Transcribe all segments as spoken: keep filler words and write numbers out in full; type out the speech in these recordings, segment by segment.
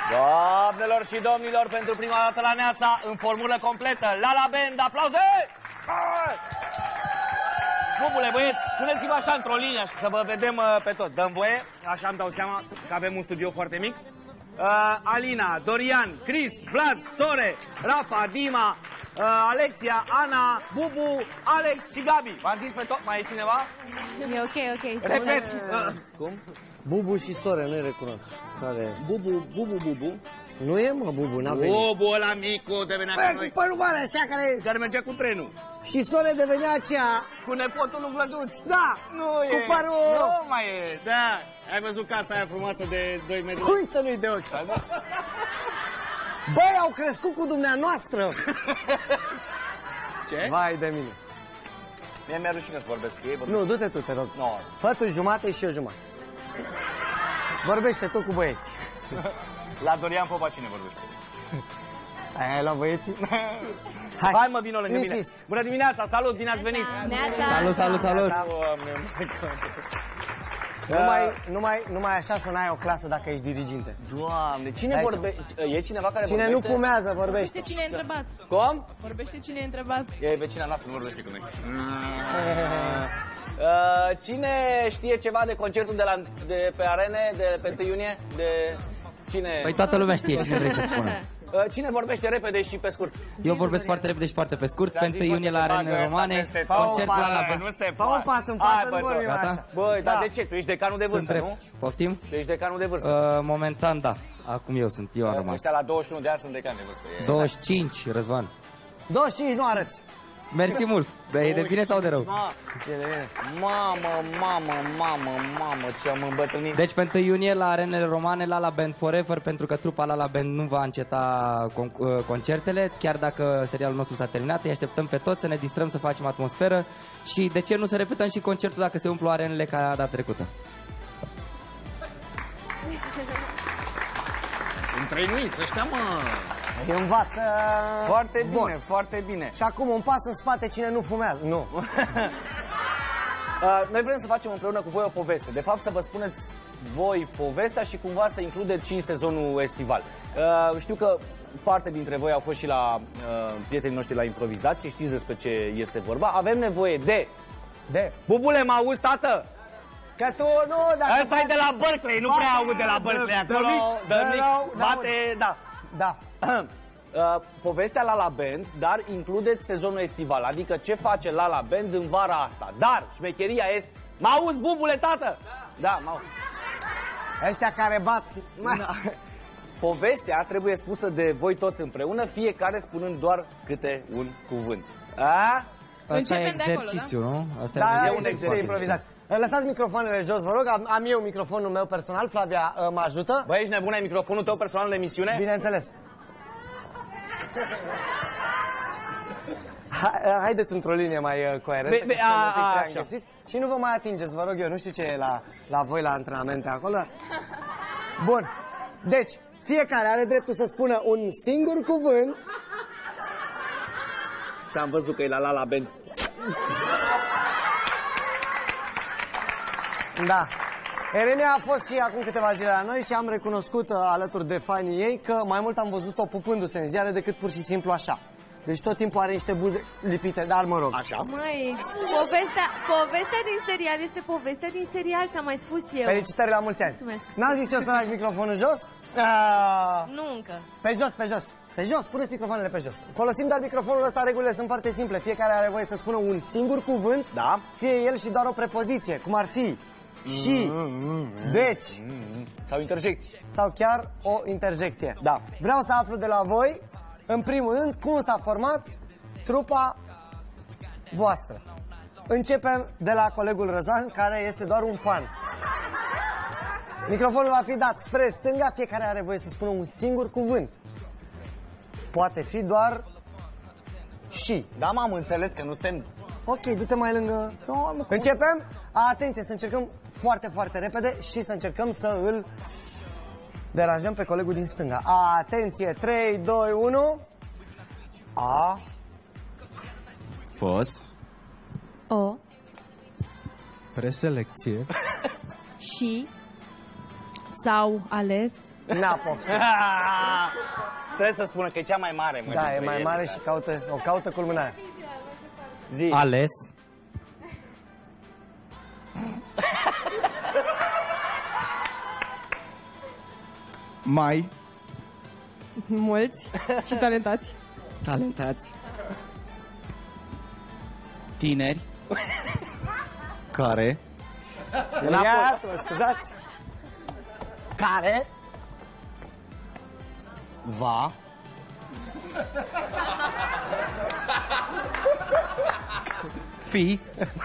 Doamnelor și domnilor, pentru prima dată la Neața, în formulă completă, La La Band, aplauze! Bubule, băieți, puneți-vă așa într-o linie să vă vedem uh, pe tot. Dăm voie, așa îmi dau seama că avem un studio foarte mic. Uh, Alina, Dorian, Chris, Vlad, Sore, Rafa, Dima, uh, Alexia, Ana, Bubu, Alex și Gabi. V-am zis pe tot? Mai e cineva? E ok, ok. Repet. Uh, cum? Bubu și Sore, nu-i recunosc. Care? Bubu, Bubu, Bubu. Nu e, mă, Bubu, n-a venit. Bubu ăla micu devenea Bă, cu noi. cu părul mare așa, care... Care mergea cu trenul. Și Sore devenea aceea... Cu nepotul lui Vlăduț. Da, Nu cu e. părul... Nu mai e. Da, ai văzut casa aia frumoasă de doi metri? Cui să nu-i de ochi? Băi, au crescut cu dumneavoastră. Ce? Vai de mine. Mie mi-a rușine să vorbesc cu ei. Vorbesc. Nu, du-te tu, te rog. No. Fă tu jumate și eu jumate. Vorbește tu cu băieții. La Dorian Popa cine vorbește? Ai luat băieții? Hai, Hai mă, vino lângă mine. Insist. Bună dimineața, salut, bine ați venit. Neața. Salut, salut, salut. Doamne, Numai, numai, numai așa să n-ai o clasă dacă ești diriginte. Doamne, cine Hai vorbește? E cineva care Cine vorbește? nu fumează, vorbește. Vorbește cine e întrebat. Cum? Vorbește cine e întrebat. E vecina noastră, nu vorbește cu noi. Uh, cine știe ceva de concertul de, la, de pe arene, de pe întâi iunie? De cine? Păi toată lumea știe cine vrei să-ți spună. Uh, cine vorbește repede și pe scurt? Eu vorbesc foarte repede și foarte pe scurt. Pe întâi iunie la Arene Romane, Fă un concertul pas, la bă. La Nu se Fă un poate. pas în Hai, față, bă, nu vorbim gata? așa. Băi, dar Da. de ce? Tu ești decanul de Sunt vârstă, drept. nu? Poftim? Tu ești decanul de vârstă. Uh, momentan, da. Acum eu sunt, eu am rămas. Ăștia la douăzeci și unu de ani sunt decan de vârstă. E- douăzeci și cinci, Răzvan. douăzeci și cinci nu arăți. Mersi mult. E de bine sau de rău? Ma, E de bine. Mamă, mamă, mamă, mamă, ce am îmbătrânit. Deci pe întâi iunie la Arenele Romane, La La Band Forever, pentru că trupa La La Band nu va înceta con- uh, concertele, chiar dacă serialul nostru s-a terminat. Îi așteptăm pe toți să ne distrăm, să facem atmosferă și de ce nu să repetăm și concertul dacă se umplu arenele ca data trecută. Sunt trăinuiți ăștia, mă. Îi învață... Foarte bine, Bun. foarte bine. Și acum un pas în spate cine nu fumează. Nu. Uh, noi vrem să facem împreună cu voi o poveste. De fapt, să vă spuneți voi povestea și cumva să includeți și sezonul estival. Uh, știu că parte dintre voi au fost și la uh, prietenii noștri la improvizat și știți despre ce este vorba. Avem nevoie de... De. Bubule, mă auzi, tată? Că tu nu, dacă... Asta e de la Berkeley, nu prea aud de la Berkeley acolo. Dă mic, Bate, da. Da. Uh, povestea La La Band, dar includeți sezonul estival, adică ce face La La Band în vara asta. Dar șmecheria este... Mă auzi, Bubule, tată? Da, da mă auzi. Ăștia care bat... Da. Povestea trebuie spusă de voi toți împreună, fiecare spunând doar câte un cuvânt. A? Asta e Începem de acolo, exercițiu, nu? Asta Da, e e un un exercițiu. improvizat. Lăsați microfoanele jos, vă rog, am, am eu microfonul meu personal, Flavia uh, mă ajută. Băi, ești nebun, ai microfonul tău personal de emisiune? Bineînțeles. Ha, haideți într-o linie mai uh, coerentă, Be- be- că suntem a- un pic a- prea așa. înghesiți. Și nu vă mai atingeți, vă rog eu, nu știu ce e la, la voi la antrenamente acolo. Bun, deci, fiecare are dreptul să spună un singur cuvânt. Și am văzut că e la La La Band. Da. Erenia a fost și acum câteva zile la noi și am recunoscut uh, alături de fanii ei că mai mult am văzut-o pupându-se în ziare decât pur și simplu așa. Deci tot timpul are niște buze lipite, dar mă rog. Așa? Măi, povestea, povestea din serial este povestea din serial, ți-am mai spus eu. Felicitări la mulți ani. Mulțumesc. N-am zis eu să lași microfonul jos? Ah. Nu încă. Pe jos, pe jos. Pe jos, puneți microfoanele pe jos. Folosim doar microfonul ăsta, regulile sunt foarte simple. Fiecare are voie să spună un singur cuvânt, Da. fie el și doar o prepoziție, cum ar fi și, deci, Sau interjecții. sau chiar o interjecție. Da. Vreau să aflu de la voi, în primul rând, cum s-a format trupa voastră. Începem de la colegul Răzvan, care este doar un fan. Microfonul va fi dat spre stânga, fiecare are voie să spună un singur cuvânt. Poate fi doar și. Da, m-am înțeles că nu suntem... Ok, du-te mai lângă... Începem? Atenție, să încercăm foarte, foarte repede și să încercăm să îl deranjăm pe colegul din stânga. Atenție, trei, doi, unu. A. Fost O preselecție și s-au ales N-a poftit. Trebuie să spună că e cea mai mare, mă. Da, e mai ele, mare și caută, o caută culminarea. Zi. Ales. Mai Mulți și talentați. talentați. Tineri. Care Ia, mă scuzați. Care? Va. fi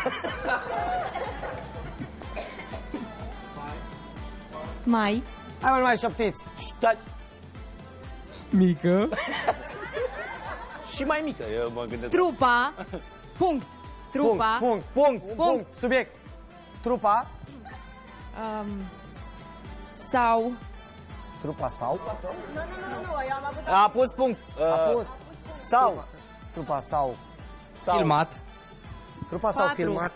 Mai. Hai mă, mai șoptiți. Stați. mică. Și mai mică, eu mă gândesc. Trupa. Punct. Trupa. Punct, punct, punct, punct. Subiect. Trupa. Um, sau. Trupa sau? A pus punct. A Uh, pus. sau. Trupa sau. sau. Filmat. Trupa sau Patru. filmat.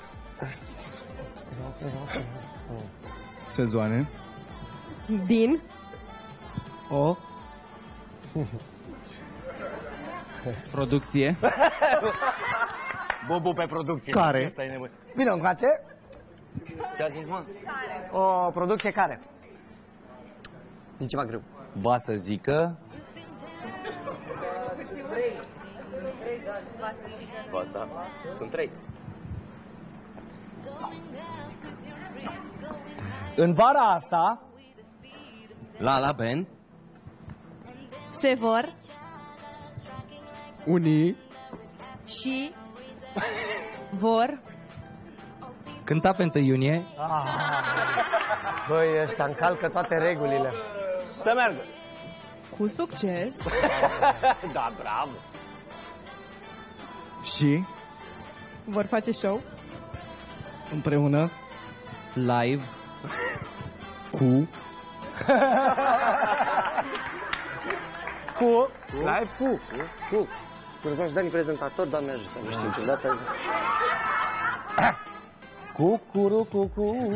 Sezoane. Din. O producție. Bubu pe producție. Care? Asta e nebun. Bine, încoace. Ce a zis, mă? O producție care? E ceva greu. Va să zică. Ba, da. Sunt trei. În vara asta, La la Ben. Se vor. Unii. Și. Vor. Cânta pe întâi iunie. Ah. Băi, ăștia încalcă toate regulile. să meargă. Cu succes. Da, bravo. Și Vor face show. împreună Live. cu Cu. Live cu. Cu. Cu. Cu. Dani prezentator, Doamne ajută. Nu știu niciodată. Cu, cu, cu, cu.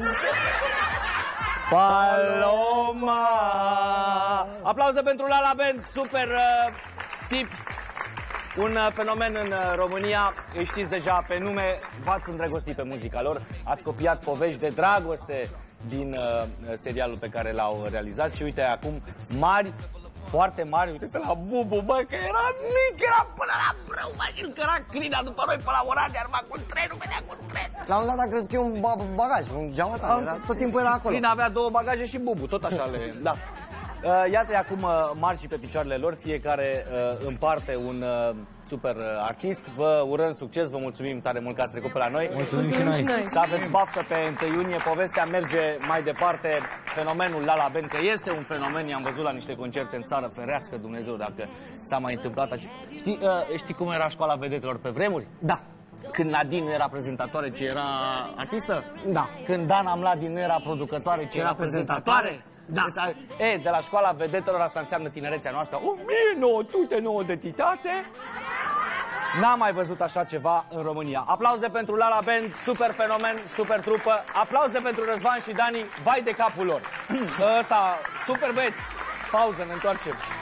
Paloma. Aplauze pentru La La Band, super uh, tip. Un uh, fenomen în uh, România, îi știți deja pe nume, v-ați îndrăgostit pe muzica lor, ați copiat povești de dragoste din uh, serialul pe care l-au realizat și uite acum mari, foarte mari, uite la Bubu, bă, că era mic, era până la brâu, mă, și căra crina după noi pe la Oradea, arma cu trenul, venea cu tren. La un dat a crezut că e un ba- bagaj, un geamătan, era, tot timpul era acolo. Crina avea două bagaje și Bubu, tot așa le... Da. Uh, iată acum uh, marci pe picioarele lor, fiecare uh, în parte un uh, super uh, artist. Vă urăm succes, vă mulțumim tare mult că ați trecut pe la noi. Mulțumim și Mulțumim noi. și noi. Să aveți baftă pe întâi iunie, povestea merge mai departe, fenomenul La La Band, că este un fenomen, i-am văzut la niște concerte în țară, ferească Dumnezeu dacă s-a mai întâmplat. Ace... Știi, uh, știi cum era școala vedetelor pe vremuri? Da. Când Nadine era prezentatoare, ce era artistă? Da. Când Dana Mladin era producătoare, ce era, Era prezentatoare? prezentatoare? Da. E, de la școala vedetelor, asta înseamnă tinerețea noastră. o mie nouă sute nouă de titate. N-am mai văzut așa ceva în România. Aplauze pentru La La Band, super fenomen, super trupă. Aplauze pentru Răzvan și Dani, vai de capul lor. Ăsta, super băieți. Pauză, ne întoarcem.